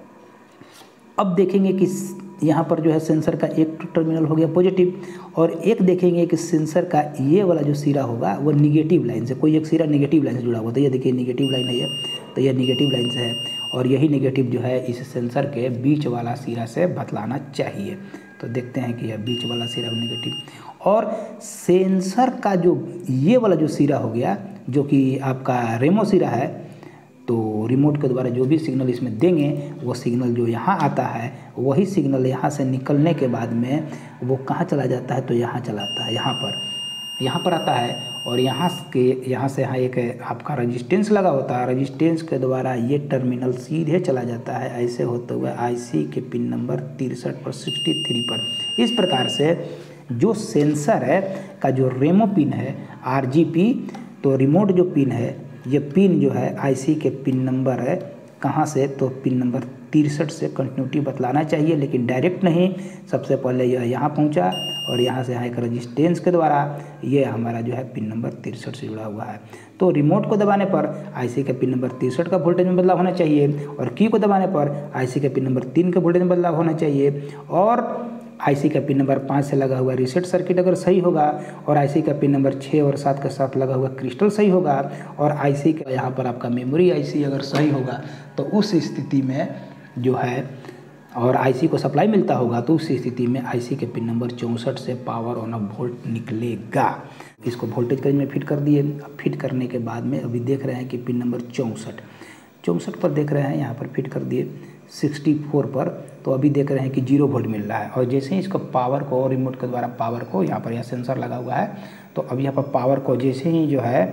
अब देखेंगे कि यहाँ पर जो है सेंसर का एक टर्मिनल हो गया पॉजिटिव और एक देखेंगे कि सेंसर का ये वाला जो सिरा होगा वो निगेटिव लाइन से, कोई एक सिरा निगेटिव लाइन से जुड़ा हुआ। तो ये देखिए निगेटिव लाइन है ये, तो ये निगेटिव लाइन से है और यही निगेटिव जो है इस सेंसर के बीच वाला सिरा से बतलाना चाहिए। तो देखते हैं कि यह बीच वाला सिरा निगेटिव। और सेंसर का जो ये वाला जो सिरा हो गया जो कि आपका रेमो सिरा है, तो रिमोट के द्वारा जो भी सिग्नल इसमें देंगे वो सिग्नल जो यहाँ आता है वही सिग्नल यहाँ से निकलने के बाद में वो कहाँ चला जाता है, तो यहाँ चला आता है, यहाँ पर आता है। और यहाँ से यहाँ एक आपका रजिस्टेंस लगा होता है, रजिस्टेंस के द्वारा ये टर्मिनल सीधे चला जाता है ऐसे होते हुए आईसी के पिन नंबर 63 पर 63 पर। इस प्रकार से जो सेंसर है का जो रेमो पिन है RGP, तो रिमोट जो पिन है ये पिन जो है आईसी के पिन नंबर है कहाँ से, तो पिन नंबर 63 से कंटिन्यूटी बतलाना चाहिए, लेकिन डायरेक्ट नहीं। सबसे पहले यह यहाँ पहुँचा और यहाँ से यहाँ एक रजिस्टेंस के द्वारा ये हमारा जो है पिन नंबर 63 से जुड़ा हुआ है। तो रिमोट को दबाने पर आईसी के पिन नंबर 63 का वोल्टेज में बदलाव होना चाहिए और की को दबाने पर आईसी के पिन नंबर 3 के वोल्टेज में बदलाव होना चाहिए। और आईसी का पिन नंबर 5 से लगा हुआ रीसेट सर्किट अगर सही होगा और आईसी का पिन नंबर 6 और 7 के साथ लगा हुआ क्रिस्टल सही होगा और आईसी का यहाँ पर आपका मेमोरी आईसी अगर सही होगा तो उस स्थिति में जो है और आईसी को सप्लाई मिलता होगा तो उस स्थिति में आईसी के पिन नंबर 64 से पावर ऑन ऑफ वोल्ट निकलेगा। इसको वोल्टेज रेंज में फिट कर दिए। अब फिट करने के बाद में अभी देख रहे हैं कि पिन नंबर 64 पर देख रहे हैं यहाँ पर फिट कर दिए 64 पर, तो अभी देख रहे हैं कि 0 वोल्ट मिल रहा है। और जैसे ही इसको पावर को रिमोट के द्वारा पावर को यहाँ पर यह सेंसर लगा हुआ है, तो अब यहाँ पर पावर को जैसे ही जो है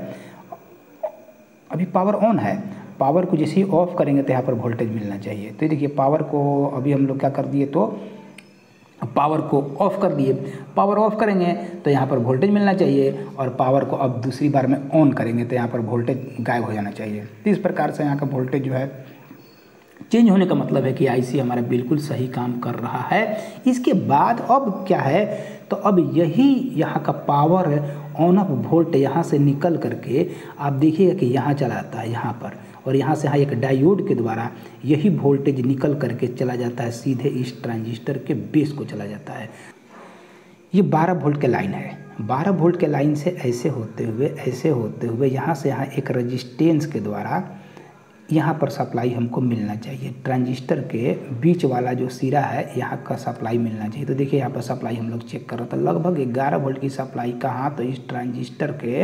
अभी पावर ऑन है, पावर को जैसे ही ऑफ करेंगे तो यहाँ पर वोल्टेज मिलना चाहिए। तो देखिए पावर को अभी हम लोग क्या कर दिए, तो पावर को ऑफ कर दिए। पावर ऑफ करेंगे तो यहाँ पर वोल्टेज मिलना चाहिए और पावर को अब दूसरी बार में ऑन करेंगे तो यहाँ पर वोल्टेज गायब हो जाना चाहिए। तो इस प्रकार से यहाँ का वोल्टेज जो है चेंज होने का मतलब है कि आईसी हमारा बिल्कुल सही काम कर रहा है। इसके बाद अब क्या है, तो अब यही यहाँ का पावर ऑन ऑफ वोल्ट यहाँ से निकल करके आप देखिएगा कि यहाँ चला आता है यहाँ पर, और यहाँ से यहाँ एक डायोड के द्वारा यही वोल्टेज निकल करके चला जाता है सीधे इस ट्रांजिस्टर के बेस को चला जाता है। ये 12 वोल्ट के लाइन है। 12 वोल्ट के लाइन से ऐसे होते हुए यहाँ से यहाँ एक रजिस्टेंस के द्वारा यहाँ पर सप्लाई हमको मिलना चाहिए। ट्रांजिस्टर के बीच वाला जो सिरा है यहाँ का सप्लाई मिलना चाहिए। तो देखिए यहाँ पर सप्लाई हम लोग चेक कर रहे थे, लगभग 11 वोल्ट की सप्लाई कहाँ, तो इस ट्रांजिस्टर के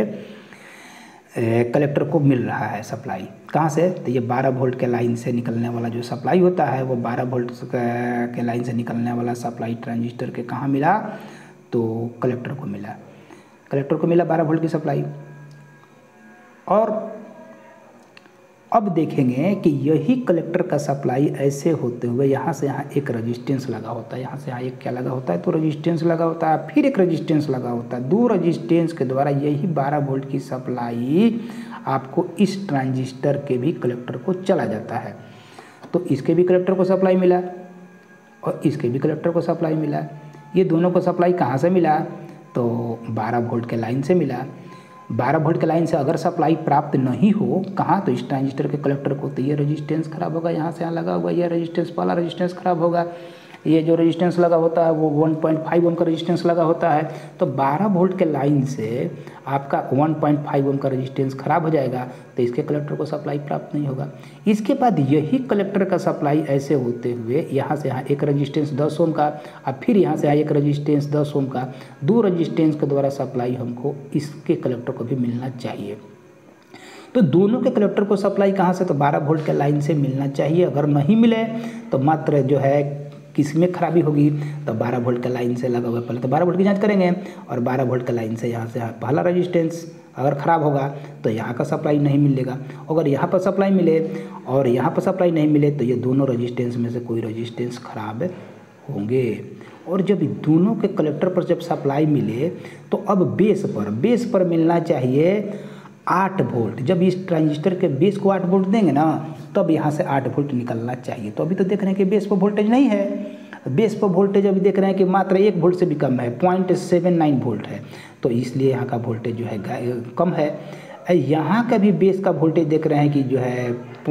कलेक्टर को मिल रहा है सप्लाई। कहाँ से, तो ये 12 वोल्ट के लाइन से निकलने वाला जो सप्लाई होता है वो 12 वोल्ट के लाइन से निकलने वाला सप्लाई ट्रांजिस्टर के कहाँ मिला, तो कलेक्टर को मिला 12 वोल्ट की सप्लाई। और अब देखेंगे कि यही कलेक्टर का सप्लाई ऐसे होते हुए यहाँ से यहाँ एक रजिस्टेंस लगा होता है, यहाँ से यहाँ एक क्या लगा होता है, तो रजिस्टेंस लगा होता है, फिर एक रजिस्टेंस लगा होता है। 2 रजिस्टेंस के द्वारा यही 12 वोल्ट की सप्लाई आपको इस ट्रांजिस्टर के भी कलेक्टर को चला जाता है। तो इसके भी कलेक्टर को सप्लाई मिला और इसके भी कलेक्टर को सप्लाई मिला। ये दोनों को सप्लाई कहाँ से मिला, तो 12 वोल्ट के लाइन से मिला। 12 वोल्ट के लाइन से अगर सप्लाई प्राप्त नहीं हो कहाँ, तो इस ट्रांजिस्टर के कलेक्टर को, तो ये रेजिस्टेंस खराब होगा, यहाँ से यहाँ लगा हुआ ये रेजिस्टेंस, पहला रेजिस्टेंस खराब होगा। ये जो रेजिस्टेंस लगा होता है वो 1.5 ओम का रेजिस्टेंस लगा होता है। तो 12 वोल्ट के लाइन से आपका 1.5 ओम का रेजिस्टेंस खराब हो जाएगा, तो इसके कलेक्टर को सप्लाई प्राप्त नहीं होगा। इसके बाद यही कलेक्टर का सप्लाई ऐसे होते हुए यहाँ से यहाँ एक रेजिस्टेंस 10 ओम का, अब फिर यहाँ से यहाँ एक रेजिस्टेंस 10 ओम का, 2 रेजिस्टेंस के द्वारा सप्लाई हमको इसके कलेक्टर को भी मिलना चाहिए। तो दोनों के कलेक्टर को सप्लाई कहाँ से, तो 12 वोल्ट के लाइन से मिलना चाहिए। अगर नहीं मिले तो मात्र जो है किसमें खराबी होगी, तो 12 वोल्ट का लाइन से लगा हुआ, पहले तो 12 वोल्ट की जांच करेंगे और 12 वोल्ट का लाइन से यहाँ से पहला रेजिस्टेंस अगर ख़राब होगा तो यहाँ का सप्लाई नहीं मिलेगा। अगर यहाँ पर सप्लाई मिले और यहाँ पर सप्लाई नहीं मिले तो ये दोनों रेजिस्टेंस में से कोई रेजिस्टेंस खराब होंगे। और जब दोनों के कलेक्टर पर जब सप्लाई मिले तो अब बेस पर मिलना चाहिए 8 वोल्ट। जब इस ट्रांजिस्टर के बेस को 8 वोल्ट देंगे ना, तब यहाँ से 8 वोल्ट निकलना चाहिए। तो अभी तो देख रहे हैं कि बेस पर वोल्टेज नहीं है, बेस पर वोल्टेज अभी देख रहे हैं कि मात्र 1 वोल्ट से भी कम है, 0.79 वोल्ट है। तो इसलिए यहाँ का वोल्टेज जो है कम है। यहाँ का भी बेस का वोल्टेज देख रहे हैं कि जो है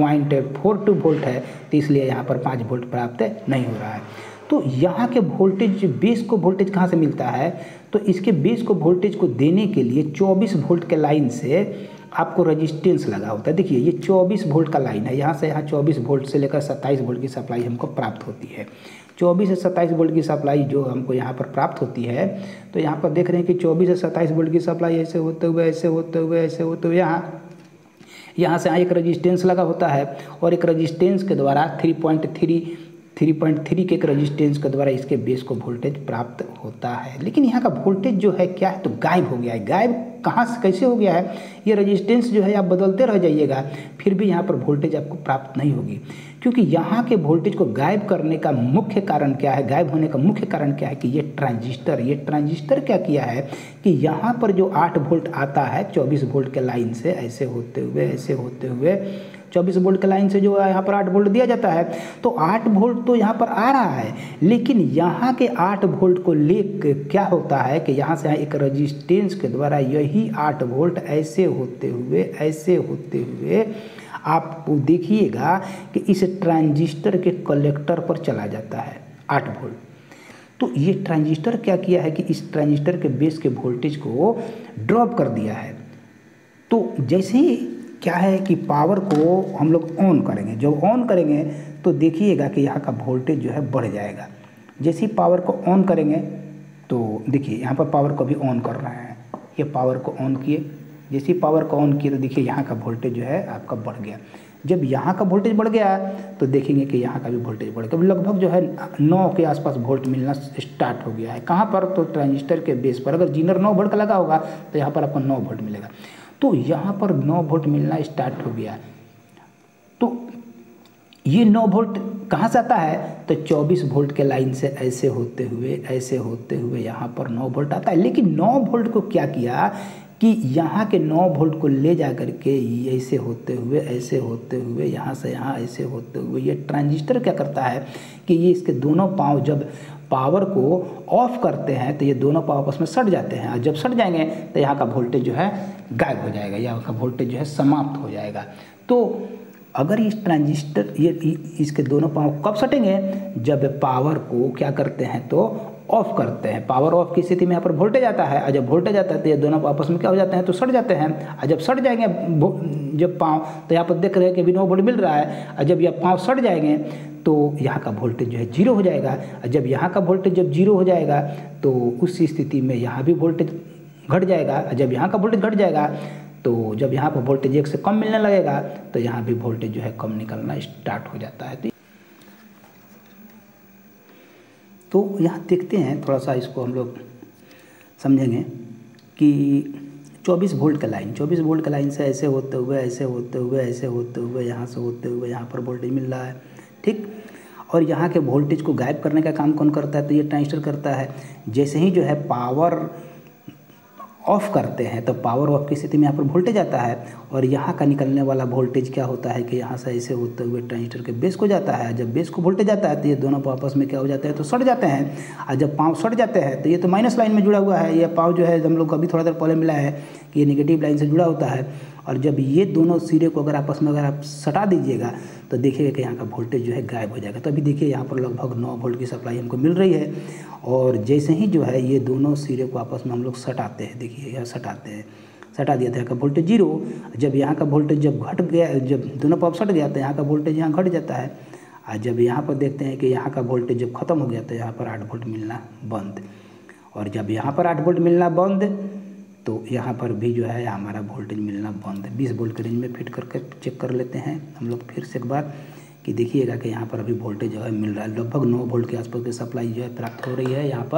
0.42 वोल्ट है, तो इसलिए यहाँ पर 5 वोल्ट प्राप्त नहीं हो रहा है। तो यहाँ के वोल्टेज, बेस को वोल्टेज कहाँ से मिलता है, तो इसके बेस को वोल्टेज को देने के लिए 24 वोल्ट के लाइन से आपको रेजिस्टेंस लगा होता है। देखिए ये 24 वोल्ट का लाइन है, यहाँ से यहाँ 24 वोल्ट से लेकर 27 वोल्ट की सप्लाई हमको प्राप्त होती है। 24 से 27 वोल्ट की सप्लाई जो हमको यहाँ पर प्राप्त होती है, तो यहाँ पर देख रहे हैं कि 24 से 27 वोल्ट की सप्लाई ऐसे होते हुए यहाँ से एक रेजिस्टेंस लगा होता है और एक रेजिस्टेंस के द्वारा 3.3 के एक रेजिस्टेंस के द्वारा इसके बेस को वोल्टेज प्राप्त होता है। लेकिन यहाँ का वोल्टेज जो है क्या है, तो गायब हो गया है। गायब कहाँ से कैसे हो गया है, ये रेजिस्टेंस जो है आप बदलते रह जाइएगा फिर भी यहाँ पर वोल्टेज आपको प्राप्त नहीं होगी, क्योंकि यहाँ के वोल्टेज को गायब करने का मुख्य कारण क्या है, गायब होने का मुख्य कारण क्या है कि ये ट्रांजिस्टर क्या किया है कि यहाँ पर जो 8 वोल्ट आता है 24 वोल्ट के लाइन से ऐसे होते हुए 24 वोल्ट के लाइन से जो है यहाँ पर 8 वोल्ट दिया जाता है, तो 8 वोल्ट तो यहाँ पर आ रहा है, लेकिन यहाँ के 8 वोल्ट को लेकर क्या होता है कि यहाँ से एक रेजिस्टेंस के द्वारा यही 8 वोल्ट ऐसे होते हुए आप देखिएगा कि इस ट्रांजिस्टर के कलेक्टर पर चला जाता है 8 वोल्ट। तो ये ट्रांजिस्टर क्या किया है कि इस ट्रांजिस्टर के बेस के वोल्टेज को ड्रॉप कर दिया है। तो जैसे ही क्या है कि पावर को हम लोग ऑन करेंगे, जब ऑन करेंगे तो देखिएगा कि यहाँ का वोल्टेज जो है बढ़ जाएगा। जैसे ही पावर को ऑन करेंगे तो देखिए यहाँ पर पावर को भी ऑन कर रहे हैं, ये पावर को ऑन किए, जैसे ही पावर को ऑन किए तो देखिए यहाँ का वोल्टेज जो है आपका बढ़ गया। जब यहाँ का वोल्टेज बढ़ गया तो देखेंगे कि यहाँ का भी वोल्टेज बढ़ गया। लगभग जो है 9 के आसपास वोल्ट मिलना स्टार्ट हो गया है। कहाँ पर, तो ट्रांजिस्टर के बेस पर। अगर जीनर 9 वोल्ट का लगा होगा तो यहाँ पर आपको 9 वोल्ट मिलेगा। तो यहाँ पर 9 वोल्ट मिलना स्टार्ट हो गया। तो ये 9 वोल्ट कहाँ से आता है, तो 24 वोल्ट के लाइन से ऐसे होते हुए यहाँ पर 9 वोल्ट आता है। लेकिन 9 वोल्ट को क्या किया कि यहाँ के 9 वोल्ट को ले जा करके ऐसे होते हुए यहाँ से यहाँ ऐसे होते हुए ये ट्रांजिस्टर क्या करता है कि ये इसके दोनों पाँव जब पावर को ऑफ करते हैं तो ये दोनों पावर आपस में सट जाते हैं, और जब सट जाएंगे तो यहाँ का वोल्टेज जो है गायब हो जाएगा, यहाँ का वोल्टेज जो है समाप्त हो जाएगा। तो अगर इस ट्रांजिस्टर ये इसके दोनों पावर कब सटेंगे, जब पावर को क्या करते हैं तो ऑफ करते हैं। पावर ऑफ की स्थिति में यहाँ पर वोल्टेज आता है, और जब वोल्टेज आता है तो ये दोनों आपस में क्या हो जाते हैं तो सट जाते हैं। और जब सट जाएंगे जब पाँव, तो यहाँ पर देख रहे हैं कि अभी 9 वोल्ट मिल रहा है, और जब यह पाँव सट जाएंगे तो यहाँ का वोल्टेज जो है 0 हो जाएगा। और जब यहाँ का वोल्टेज जब 0 हो जाएगा तो उस स्थिति में यहाँ भी वोल्टेज घट जाएगा। और जब यहाँ का वोल्टेज घट जाएगा तो जब यहाँ पर वोल्टेज 1 से कम मिलने लगेगा तो यहाँ भी वोल्टेज जो है कम निकलना स्टार्ट हो जाता है। तो यहाँ देखते हैं, थोड़ा सा इसको हम लोग समझेंगे कि 24 वोल्ट का लाइन, 24 वोल्ट का लाइन से ऐसे होते हुए ऐसे होते हुए ऐसे होते हुए यहाँ से होते हुए यहाँ पर वोल्टेज मिल रहा है, ठीक। और यहाँ के वोल्टेज को गायब करने का काम कौन करता है? तो ये ट्रांजिस्टर करता है। जैसे ही जो है पावर ऑफ करते हैं तो पावर ऑफ की स्थिति में यहाँ पर वोल्टेज आता है, और यहाँ का निकलने वाला वोल्टेज क्या होता है कि यहाँ से ऐसे होते हुए ट्रांजिस्टर के बेस को जाता है। जब बेस को वोल्टेज आता है तो ये दोनों आपस में क्या हो जाते हैं? तो सट जाते हैं। और जब पाँव सट जाते हैं तो ये तो माइनस लाइन में जुड़ा हुआ है, ये पाँव जो है हम लोग अभी थोड़ा देर पहले मिला है कि ये नेगेटिव लाइन से जुड़ा होता है। और जब ये दोनों सिरे को अगर आपस में अगर आप सटा दीजिएगा तो देखिएगा कि यहाँ का वोल्टेज जो है गायब हो जाएगा। तो अभी देखिए यहाँ पर लगभग 9 वोल्ट की सप्लाई हमको मिल रही है, और जैसे ही जो है ये दोनों सिरे को आपस में हम लोग सटाते हैं, देखिए यहाँ सटाते हैं, सटा दिया था, यहाँ का वोल्टेज 0। जब यहाँ का वोल्टेज जब घट गया, जब दोनों पाव सट गया तो यहाँ का वोल्टेज यहाँ घट जाता है। और जब यहाँ पर देखते हैं कि यहाँ का वोल्टेज जब खत्म हो गया तो यहाँ पर 8 वोल्ट मिलना बंद। और जब यहाँ पर 8 वोल्ट मिलना बंद तो यहाँ पर भी जो है हमारा वोल्टेज मिलना बंद है। 20 वोल्ट के रेंज में फिट करके चेक कर लेते हैं हम लोग फिर से एक बार कि देखिएगा कि यहाँ पर अभी वोल्टेज जो है मिल रहा है। लगभग 9 वोल्ट के आसपास की सप्लाई जो है प्राप्त हो रही है यहाँ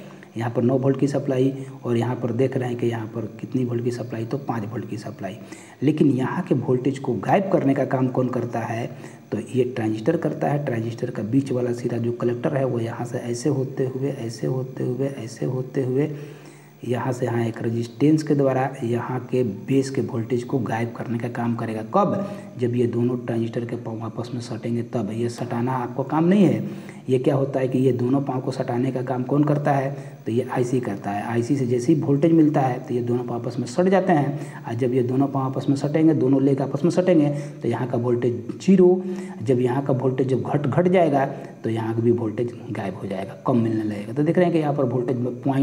पर 9 वोल्ट की सप्लाई। और यहाँ पर देख रहे हैं कि यहाँ पर कितनी वोल्ट की सप्लाई? तो 5 वोल्ट की सप्लाई। लेकिन यहाँ के वोल्टेज को गायब करने का काम कौन करता है? तो ये ट्रांजिस्टर करता है। ट्रांजिस्टर का बीच वाला सिरा जो कलेक्टर है वो यहाँ से ऐसे होते हुए ऐसे होते हुए ऐसे होते हुए यहाँ से यहाँ एक रेजिस्टेंस के द्वारा यहाँ के बेस के वोल्टेज को गायब करने का काम करेगा। कब? जब ये दोनों ट्रांजिस्टर के पाँव आपस में सटेंगे तब। ये सटाना आपको काम नहीं है। ये क्या होता है कि ये दोनों पाँव को सटाने का काम कौन करता है? तो ये आईसी करता है। आईसी से जैसे ही वोल्टेज मिलता है तो ये दोनों पाँव आपस में सट जाते हैं। और जब ये दोनों पाँव आपस में सटेंगे, दोनों लेग आपस में सटेंगे तो यहाँ का वोल्टेज 0। जब यहाँ का वोल्टेज जब घट जाएगा तो यहाँ का भी वोल्टेज गायब हो जाएगा, कम मिलने लगेगा। तो देख रहे हैं कि यहाँ पर वोल्टेज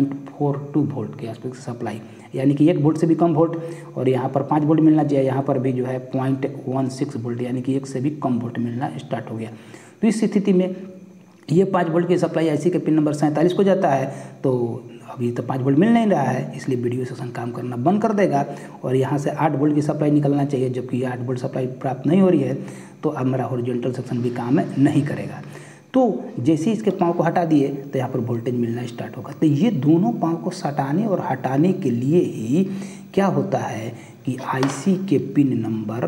0.42 वोल्ट के आसपास सप्लाई, यानी कि 1 वोल्ट से भी कम वोल्ट। और यहाँ पर 5 वोल्ट मिलना चाहिए, यहाँ पर भी जो है 0.16 वोल्ट यानी कि 1 से भी कम वोल्ट मिलना स्टार्ट हो गया। तो इस स्थिति में ये 5 वोल्ट की सप्लाई आईसी के पिन नंबर 47 को जाता है। तो अभी तो 5 वोल्ट मिल नहीं रहा है, इसलिए वीडियो सेक्शन काम करना बंद कर देगा। और यहाँ से 8 वोल्ट की सप्लाई निकलना चाहिए, जबकि ये 8 वोल्ट सप्लाई प्राप्त नहीं हो रही है। तो अब हमारा हॉरिजॉन्टल सेक्शन भी काम नहीं करेगा। तो जैसे ही इसके पाँव को हटा दिए तो यहाँ पर वोल्टेज मिलना स्टार्ट होगा। तो ये दोनों पाँव को सटाने और हटाने के लिए ही क्या होता है कि आईसी के पिन नंबर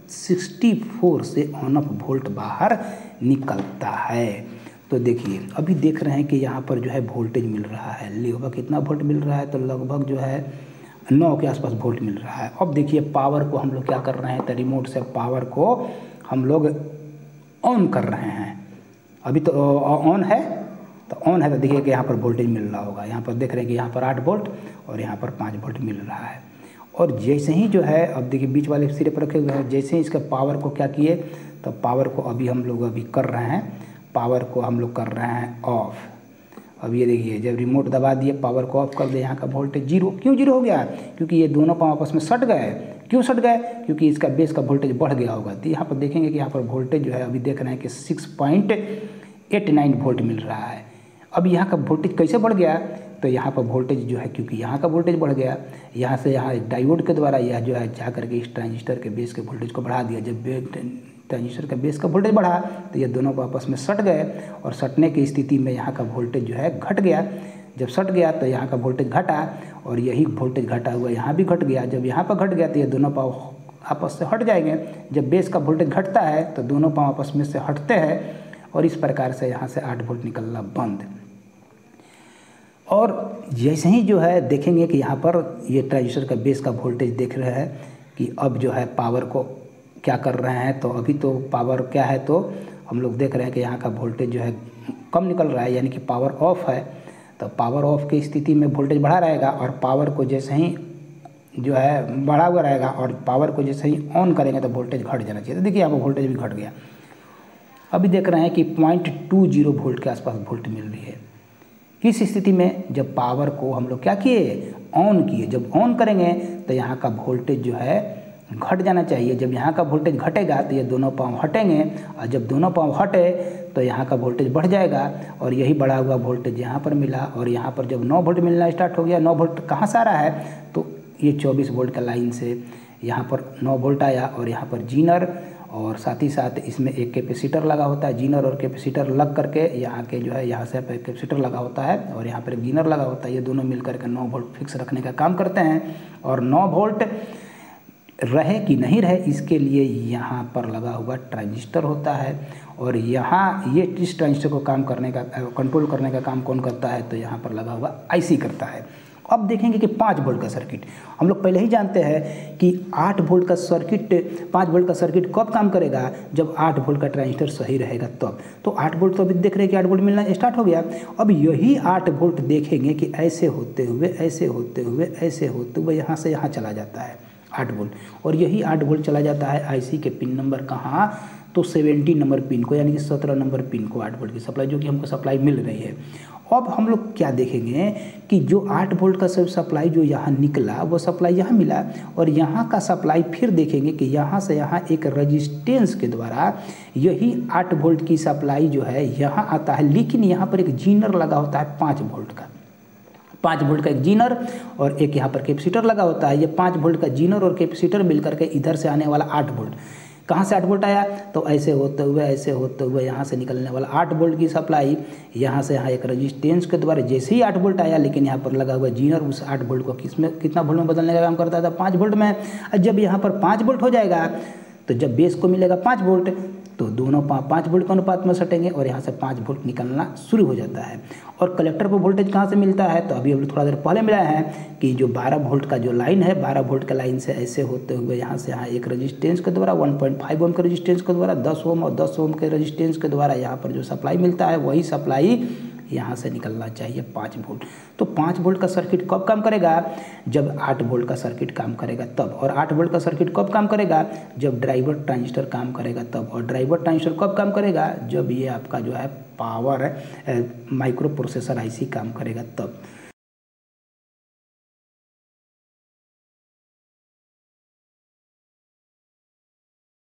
64 से ऑन ऑफ वोल्ट बाहर निकलता है। तो देखिए अभी देख रहे हैं कि यहाँ पर जो है वोल्टेज मिल रहा है, लगभग कितना वोल्ट मिल रहा है? तो लगभग जो है 9 के आसपास वोल्ट मिल रहा है। अब देखिए पावर को हम लोग क्या कर रहे हैं? तो रिमोट से पावर को हम लोग ऑन कर रहे हैं। अभी तो ऑन है, तो ऑन है तो देखिए कि यहाँ पर वोल्टेज मिल रहा होगा। यहाँ पर देख रहे हैं कि यहाँ पर 8 वोल्ट और यहाँ पर 5 वोल्ट मिल रहा है। और जैसे ही जो है अब देखिए बीच वाले सिरे पर रखे हुए हैं, जैसे ही इसका पावर को क्या किए तो पावर को अभी हम लोग कर रहे हैं, पावर को हम लोग कर रहे हैं ऑफ। अब ये देखिए जब रिमोट दबा दिए, पावर को ऑफ कर दिए, यहाँ का वोल्टेज 0। क्यों 0 हो गया? क्योंकि ये दोनों पाँव आपस में सट गए। क्यों सट गए? क्योंकि इसका बेस का वोल्टेज बढ़ गया होगा। तो यहाँ पर देखेंगे कि यहाँ पर वोल्टेज जो है अभी देख रहे हैं कि 6.89 वोल्ट मिल रहा है। अब यहाँ का वोल्टेज कैसे बढ़ गया? तो यहाँ पर वोल्टेज जो है क्योंकि यहाँ का वोल्टेज बढ़ गया, यहाँ से यहाँ डायोड के द्वारा यह जो है जा करके इस ट्रांजिस्टर के बेस के वोल्टेज को बढ़ा दिया। जब ट्रांजिस्टर का बेस का वोल्टेज बढ़ा तो ये दोनों को आपस में सट गए, और सटने की स्थिति में यहाँ का वोल्टेज जो है घट गया। जब सट गया तो यहाँ का वोल्टेज घटा, और यही वोल्टेज घटा हुआ यहाँ भी घट गया। जब यहाँ पर घट गया तो ये दोनों पाँव आपस से हट जाएंगे। जब बेस का वोल्टेज घटता है तो दोनों पाँव आपस में से हटते हैं, और इस प्रकार से यहाँ से 8 वोल्ट निकलना बंद। और जैसे ही जो है देखेंगे कि यहाँ पर ये ट्रांजिस्टर का बेस का वोल्टेज देख रहे हैं कि अब जो है पावर को क्या कर रहे हैं। तो अभी तो पावर क्या है, तो हम लोग देख रहे हैं कि यहाँ का वोल्टेज जो है कम निकल रहा है, यानी कि पावर ऑफ है। तो पावर ऑफ की स्थिति में वोल्टेज बढ़ा रहेगा, और पावर को जैसे ही जो है बढ़ा हुआ रहेगा, और पावर को जैसे ही ऑन करेंगे तो वोल्टेज घट जाना चाहिए। तो देखिए यहाँ पर वोल्टेज भी घट गया। अभी देख रहे हैं कि 0.20 वोल्ट के आसपास वोल्ट मिल रही है। किस स्थिति में? जब पावर को हम लोग क्या किए? ऑन किए। जब ऑन करेंगे तो यहाँ का वोल्टेज जो है घट जाना चाहिए। जब यहाँ का वोल्टेज घटेगा तो ये दोनों पाँव हटेंगे, और जब दोनों पाँव हटे तो यहाँ का वोल्टेज बढ़ जाएगा, और यही बढ़ा हुआ वोल्टेज यहाँ पर मिला। और यहाँ पर जब 9 वोल्ट मिलना स्टार्ट हो गया, 9 वोल्ट कहाँ से आ रहा है? तो ये 24 वोल्ट का लाइन से यहाँ पर 9 वोल्ट आया, और यहाँ पर जीनर और साथ ही साथ इसमें एक कैपेसिटर लगा होता है, जीनर और कैपेसिटर लग करके यहाँ के जो है यहाँ से कैपेसिटर लगा होता है और यहाँ पर जीनर लगा होता है। ये दोनों मिल करके 9 वोल्ट फिक्स रखने का काम करते हैं। और 9 वोल्ट रहे कि नहीं रहे इसके लिए यहाँ पर लगा हुआ ट्रांजिस्टर होता है और यहाँ ये इस ट्रांजिस्टर को काम करने का कंट्रोल करने का काम कौन करता है, तो यहाँ पर लगा हुआ आईसी करता है। अब देखेंगे कि 5 वोल्ट का सर्किट, हम लोग पहले ही जानते हैं कि 8 वोल्ट का सर्किट 5 वोल्ट का सर्किट कब काम करेगा, जब 8 वोल्ट का ट्रांजिस्टर सही रहेगा तब। तो 8 वोल्ट तो अभी देख रहे हैं कि 8 वोल्ट मिलना स्टार्ट हो गया। अब यही 8 वोल्ट देखेंगे कि ऐसे होते हुए ऐसे होते हुए ऐसे होते हुए यहाँ से यहाँ चला जाता है 8 वोल्ट, और यही 8 वोल्ट चला जाता है आईसी के पिन नंबर कहाँ, तो 70 नंबर पिन को, यानी कि 17 नंबर पिन को 8 वोल्ट की सप्लाई, जो कि हमको सप्लाई मिल रही है। अब हम लोग क्या देखेंगे कि जो 8 वोल्ट का सब सप्लाई जो यहाँ निकला वो सप्लाई यहाँ मिला, और यहाँ का सप्लाई फिर देखेंगे कि यहाँ से यहाँ एक रजिस्टेंस के द्वारा यही 8 वोल्ट की सप्लाई जो है यहाँ आता है, लेकिन यहाँ पर एक जीनर लगा होता है 5 वोल्ट का। 5 वोल्ट का एक जीनर और एक यहाँ पर कैपेसिटर लगा होता है। ये 5 वोल्ट का जीनर और कैपेसिटर मिलकर के इधर से आने वाला 8 वोल्ट, कहाँ से 8 वोल्ट आया, तो ऐसे होते हुए यहाँ से निकलने वाला 8 वोल्ट की सप्लाई यहाँ से यहाँ एक रजिस्टेंस के द्वारा जैसे ही 8 वोल्ट आया, लेकिन यहाँ पर लगा हुआ जीनर उस 8 वोल्ट को कितना वोल्ट में बदलने का काम करता था, 5 वोल्ट में। जब यहाँ पर 5 वोल्ट हो जाएगा तो जब बेस को मिलेगा 5 वोल्ट तो दोनों 5 वोल्ट के अनुपात में सटेंगे और यहाँ से 5 वोल्ट निकलना शुरू हो जाता है। और कलेक्टर पर वोल्टेज कहाँ से मिलता है, तो अभी थोड़ा देर पहले मिला है कि जो 12 वोल्ट का जो लाइन है, 12 वोल्ट का लाइन से ऐसे होते हुए यहाँ से यहाँ एक रजिस्टेंस के द्वारा 1.5 ओम के रजिस्टेंस के द्वारा 10 ओम और 10 ओम के रजिस्टेंस के द्वारा यहाँ पर जो सप्लाई मिलता है वही सप्लाई यहाँ से निकलना चाहिए 5 वोल्ट। तो 5 वोल्ट का सर्किट कब काम करेगा, जब 8 वोल्ट का सर्किट काम करेगा तब। और 8 वोल्ट का सर्किट कब काम करेगा, जब ड्राइवर ट्रांजिस्टर काम करेगा तब। और ड्राइवर ट्रांजिस्टर कब काम करेगा, जब ये आपका जो है पावर माइक्रो प्रोसेसर आईसी काम करेगा तब।